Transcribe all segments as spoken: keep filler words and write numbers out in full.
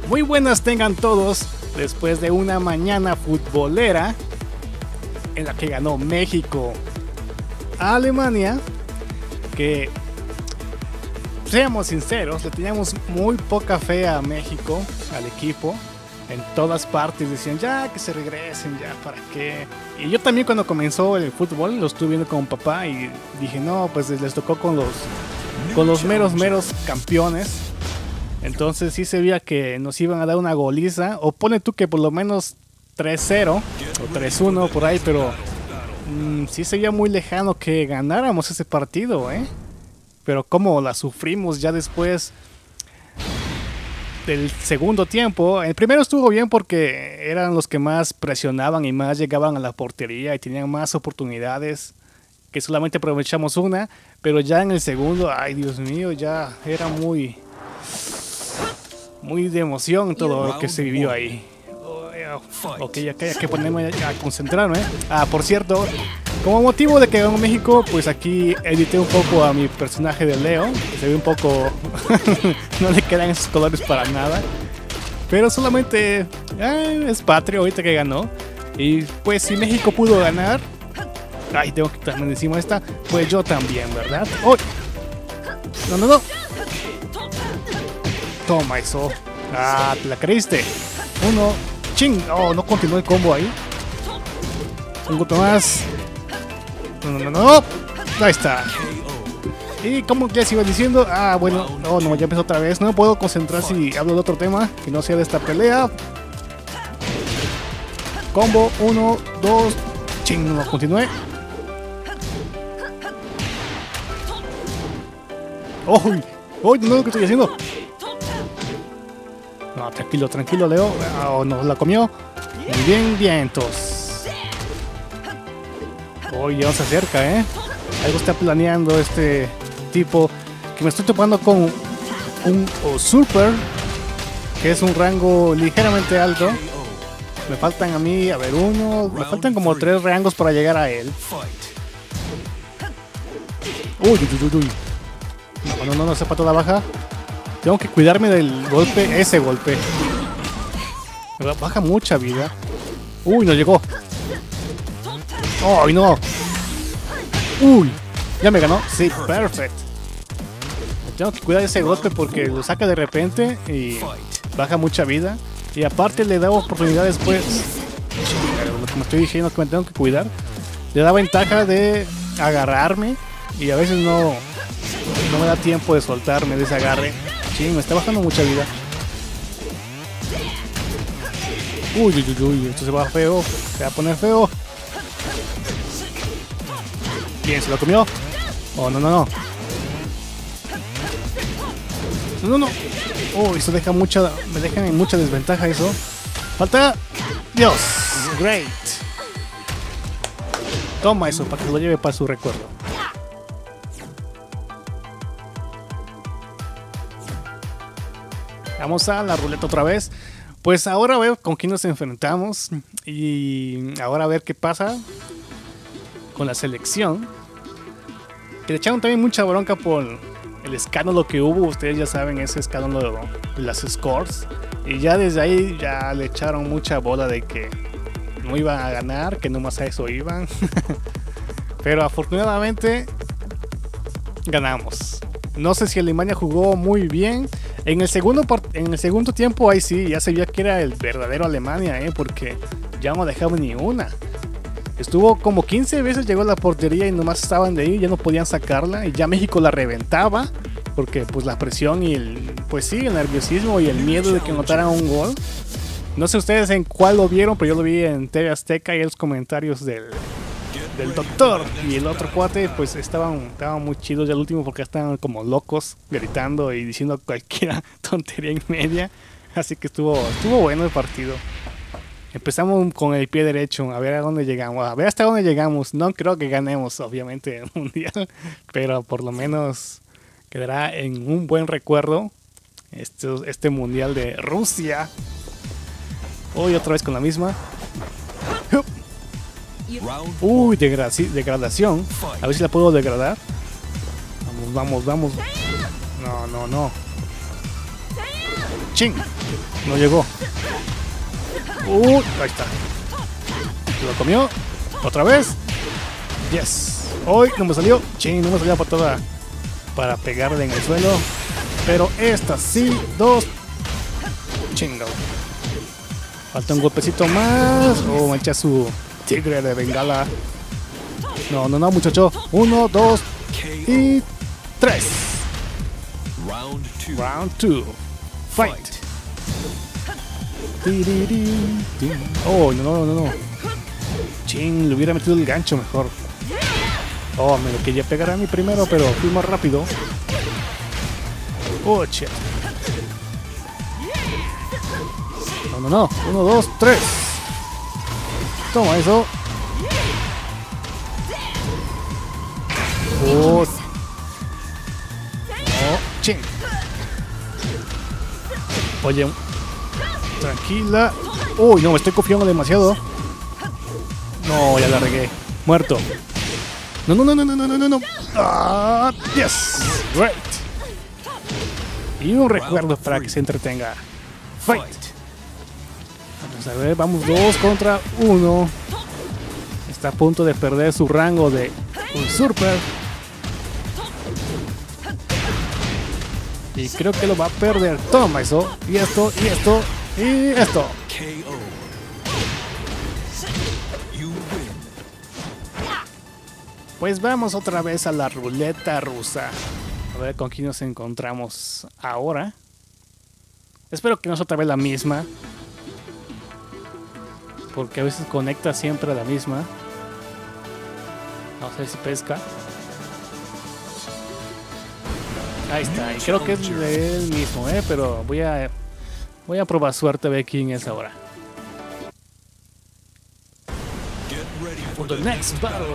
Muy buenas tengan todos después de una mañana futbolera en la que ganó México a Alemania, que seamos sinceros, le teníamos muy poca fe a México, al equipo. En todas partes decían ya que se regresen, ya para qué. Y yo también cuando comenzó el fútbol lo estuve viendo con papá y dije no, pues les tocó con los con los meros meros campeones. Entonces sí se veía que nos iban a dar una goliza, o pone tú que por lo menos tres cero o tres uno por ahí, pero mmm, sí se veía muy lejano que ganáramos ese partido, ¿eh? Pero como la sufrimos ya después del segundo tiempo. El primero estuvo bien porque eran los que más presionaban y más llegaban a la portería y tenían más oportunidades, que solamente aprovechamos una, pero ya en el segundo, ay Dios mío, ya era muy muy de emoción todo lo que se vivió ahí. Ok, acá hay que ponerme a concentrarme. Ah, por cierto, como motivo de que ganó México, pues aquí edité un poco a mi personaje de Leo, que se ve un poco no le quedan esos colores para nada, pero solamente eh, es patrio ahorita que ganó. Y pues si México pudo ganar, ay, tengo que quitarme de encima esta, pues yo también, ¿verdad? ¡Oh! No, no, no. Toma eso. Ah, te la creíste. Uno. Ching. Oh, no continuó el combo ahí. Un golpe más. No, no, no, no. Ahí está. Y como ya se iba diciendo, ah, bueno, no, no, ya empezó otra vez. No me puedo concentrar si hablo de otro tema que no sea de esta pelea. Combo, uno, dos. Ching, no, continué. ¡Uy! ¡Uy! No, ¿qué estoy haciendo? No, tranquilo, tranquilo, Leo. Oh, nos la comió. Muy bien, vientos. Uy, ya se acerca, ¿eh? Algo está planeando este tipo. Que me estoy topando con un Usurper, que es un rango ligeramente alto. Me faltan a mí, a ver, uno. Me faltan como tres rangos para llegar a él. Uy, uy, uy, uy. No, no, no, no, sepa toda baja. Tengo que cuidarme del golpe, ese golpe. Baja mucha vida. Uy, no llegó. ¡Ay, no! Uy, ya me ganó. Sí, perfecto. Tengo que cuidar ese golpe porque lo saca de repente y baja mucha vida. Y aparte le da oportunidad después. Lo que me estoy diciendo que me tengo que cuidar. Le da ventaja de agarrarme y a veces no, no me da tiempo de soltarme de ese agarre. Sí, me está bajando mucha vida. Uy, uy, uy, uy, esto se va feo. Se va a poner feo. Bien, se lo comió. Oh, no, no, no. No, no, no. Oh, eso deja mucha. Me deja en mucha desventaja eso. Falta. Dios. Great. Toma eso para que lo lleve para su recuerdo. Vamos a la ruleta otra vez. Pues ahora a ver con quién nos enfrentamos. Y ahora a ver qué pasa con la selección. Que le echaron también mucha bronca por el escándalo que hubo. Ustedes ya saben ese escándalo de las scores. Y ya desde ahí ya le echaron mucha bola de que no iban a ganar, que nomás a eso iban. Pero afortunadamente ganamos. No sé si Alemania jugó muy bien. En el segundo en el segundo tiempo ahí sí, ya se veía que era el verdadero Alemania, ¿eh? Porque ya no dejaban ni una. Estuvo como quince veces, llegó a la portería y nomás estaban de ahí, ya no podían sacarla. Y ya México la reventaba. Porque pues la presión y el, pues sí, el nerviosismo y el miedo de que anotaran un gol. No sé ustedes en cuál lo vieron, pero yo lo vi en T V Azteca y en los comentarios del... del doctor y el otro cuate pues estaban, estaban muy chidos ya el último porque estaban como locos gritando y diciendo cualquier tontería en media, así que estuvo estuvo bueno el partido. Empezamos con el pie derecho, a ver a dónde llegamos, a ver hasta dónde llegamos. No creo que ganemos obviamente el mundial, pero por lo menos quedará en un buen recuerdo este, este mundial de Rusia. Hoy otra vez con la misma. Uy, degra degradación. A ver si la puedo degradar. Vamos, vamos, vamos. No, no, no. Ching. No llegó. Uh, ahí está. Lo comió. Otra vez. Yes. Hoy no me salió. Ching, no me salió para toda. Para pegarle en el suelo. Pero esta sí. Dos. Chingo. Falta un golpecito más. Oh, me echa su tigre de bengala. No, no, no, muchacho. Uno, dos y tres. Round two. Fight. Oh, no, no, no, no. Ching, le hubiera metido el gancho mejor. Oh, me lo quería pegar a mí primero, pero fui más rápido. Oh, shit. No, no, no. Uno, dos, tres. Toma eso. Oh. Oh, ching. Oye. Tranquila. Uy, no, me estoy confiando demasiado. No, ya la regué. Muerto. No, no, no, no, no, no, no, no. Ah, yes. Great. Y un recuerdo para que se entretenga. Fight. Vamos a ver, vamos dos contra uno. Está a punto de perder su rango de usurper. Y creo que lo va a perder. Toma eso. Y esto, y esto, y esto. Pues vamos otra vez a la ruleta rusa. A ver con quién nos encontramos ahora. Espero que no sea otra vez la misma. Porque a veces conecta siempre a la misma. No sé si pesca. Ahí está, y creo que es de él mismo, ¿eh? Pero voy a, voy a probar suerte a ver quién es ahora. For the next battle.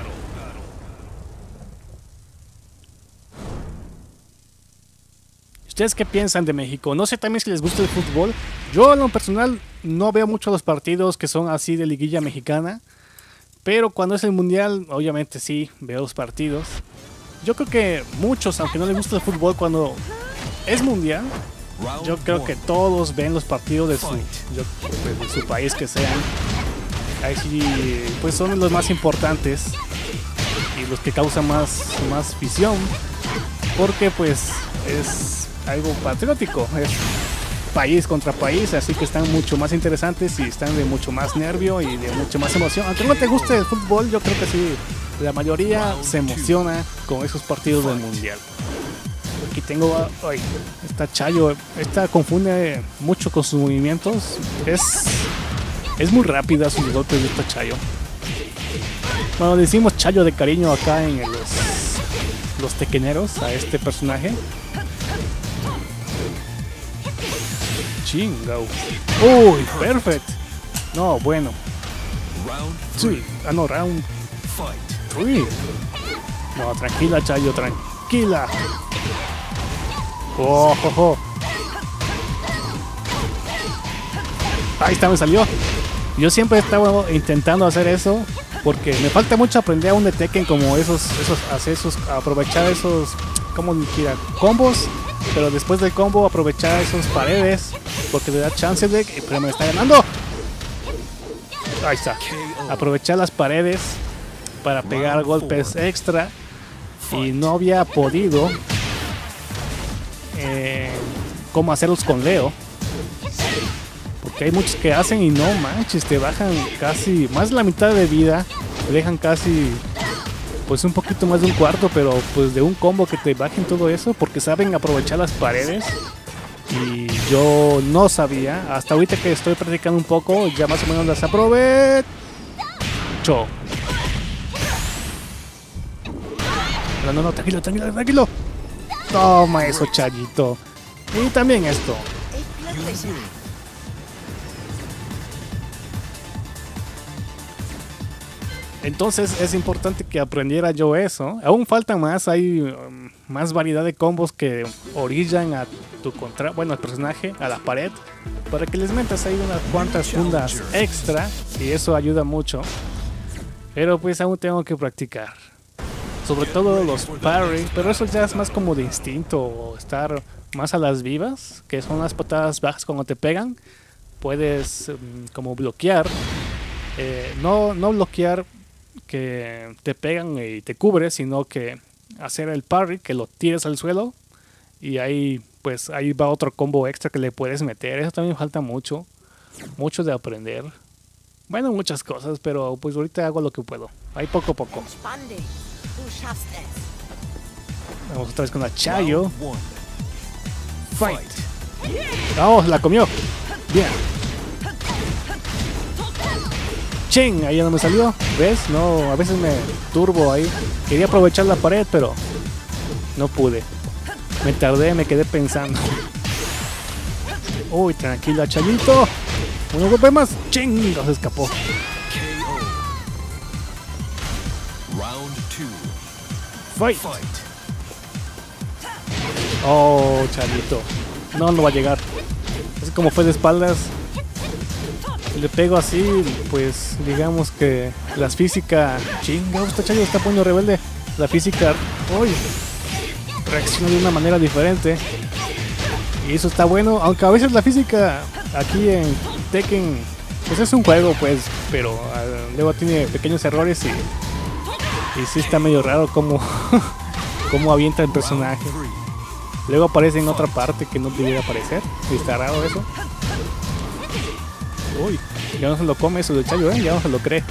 ¿Ustedes qué piensan de México? No sé también si les gusta el fútbol. Yo en lo personal no veo mucho los partidos que son así de liguilla mexicana. Pero cuando es el mundial, obviamente sí, veo los partidos. Yo creo que muchos, aunque no les gusta el fútbol, cuando es mundial, yo creo que todos ven los partidos de su, yo, de su país que sean. Ahí sí, pues son los más importantes y los que causan más, más visión, porque pues es algo patriótico, es país contra país, así que están mucho más interesantes y están de mucho más nervio y de mucho más emoción. Aunque no te guste el fútbol, yo creo que sí, la mayoría se emociona con esos partidos del mundial. Aquí tengo, ay, esta Chayo, esta confunde mucho con sus movimientos, es, es muy rápida sus golpes de esta Chayo. Bueno, le decimos Chayo de cariño acá en los, los tequeneros a este personaje. Chingao. Uy, perfect. No, bueno. Sí, ah no, round. Uy. No, tranquila, Chayo, tranquila. Oh, oh, oh. Ahí está, me salió. Yo siempre estaba intentando hacer eso porque me falta mucho aprender aún de Tekken, como esos, esos, hacer esos, aprovechar esos, ¿cómo decir? Combos. Pero después del combo aprovechar esas paredes, porque le da chance de... Pero me está ganando. Ahí está. Aprovechar las paredes para pegar golpes extra. Y no había podido eh, cómo hacerlos con Leo, porque hay muchos que hacen y no manches, te bajan casi más de la mitad de vida, te dejan casi pues un poquito más de un cuarto, pero pues de un combo que te bajen todo eso, porque saben aprovechar las paredes. Y yo no sabía, hasta ahorita que estoy practicando un poco, ya más o menos las aprovecho. No, no, no, tranquilo, tranquilo, tranquilo. Toma eso, Chayito. Y también esto. Entonces es importante que aprendiera yo eso. Aún faltan más, hay um, más variedad de combos que orillan a tu contra, bueno, al personaje, a la pared, para que les metas ahí unas cuantas fundas extra, y eso ayuda mucho. Pero pues aún tengo que practicar. Sobre todo los parry, pero eso ya es más como de instinto o estar más a las vivas, que son las patadas bajas cuando te pegan. Puedes um, como bloquear, eh, no, no bloquear que te pegan y te cubres, sino que hacer el parry, que lo tires al suelo y ahí pues ahí va otro combo extra que le puedes meter. Eso también falta mucho, mucho de aprender. Bueno, muchas cosas, pero pues ahorita hago lo que puedo, ahí poco a poco. Vamos otra vez con la Chayo. Fight. Vamos, la comió. Bien. Ching, ahí ya no me salió. ¿Ves? No, a veces me turbo ahí. Quería aprovechar la pared, pero no pude. Me tardé, me quedé pensando. Uy, tranquila, Chayito. Uno golpe más. Ching, se escapó. Fight. Oh, Chayito. No, no va a llegar. Así como fue de espaldas. Le pego así, pues digamos que las físicas. Chinga, esta Chayo está poniendo rebelde. La física, uy, reacciona de una manera diferente. Y eso está bueno, aunque a veces la física aquí en Tekken, pues es un juego, pues, pero uh, luego tiene pequeños errores y, y sí está medio raro como, como avienta el personaje. Luego aparece en otra parte que no debería aparecer. Y está raro eso. Uy, ya no se lo come eso del Chayo, ¿eh? Ya no se lo cree.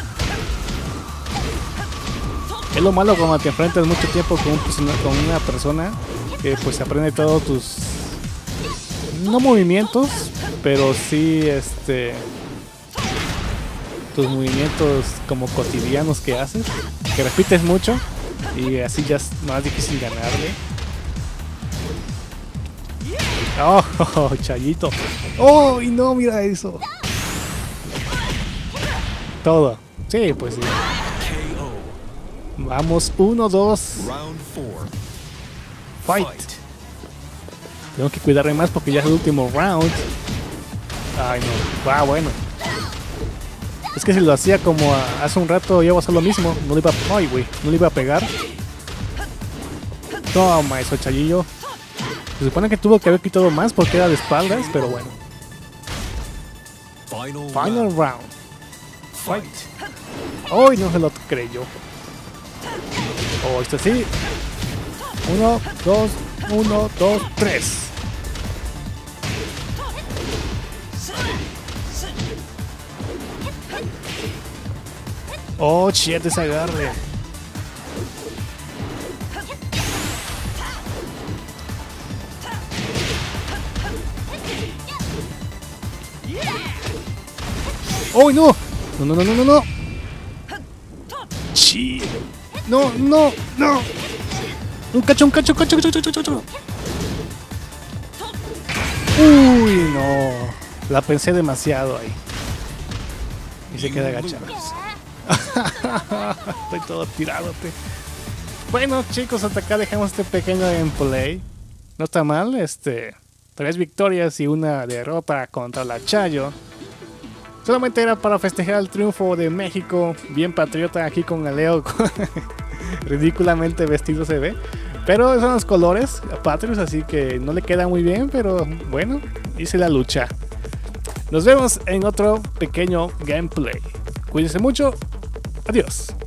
Es lo malo cuando te enfrentas mucho tiempo con, un, con una persona que pues aprende todos tus... no movimientos, pero sí este... tus movimientos como cotidianos que haces, que repites mucho y así ya es más difícil ganarle. Oh, oh, oh, Chayito. Oh, y no, mira eso. Todo. Sí, pues sí. Vamos, uno, dos. Fight. Tengo que cuidarme más porque ya es el último round. Ay, no. Va, bueno. Es que si lo hacía como a, hace un rato, iba a hacer lo mismo. No le iba a... Ay, güey. No le iba a pegar. Toma eso, Chayillo. Se supone que tuvo que haber quitado más porque era de espaldas, pero bueno. Final round. Fight. Hoy no se lo creyó. Oh, esto sí. Uno, dos, uno, dos, tres. Oh, shit, ese agarre. ¡Oh, no! No, no, no, no, no, no. ¡Chi! No, no, no. Un cacho, un cacho, cacho, cacho, cacho, cacho. Uy, no. La pensé demasiado ahí. Y se queda agachada. Estoy todo tiradote. Bueno, chicos, hasta acá dejamos este pequeño gameplay. No está mal, este... tres victorias y una derrota contra la Chayo. Solamente era para festejar el triunfo de México. Bien patriota aquí con el Leo. Ridículamente vestido se ve. Pero son los colores patrios, así que no le queda muy bien. Pero bueno, hice la lucha. Nos vemos en otro pequeño gameplay. Cuídense mucho. Adiós.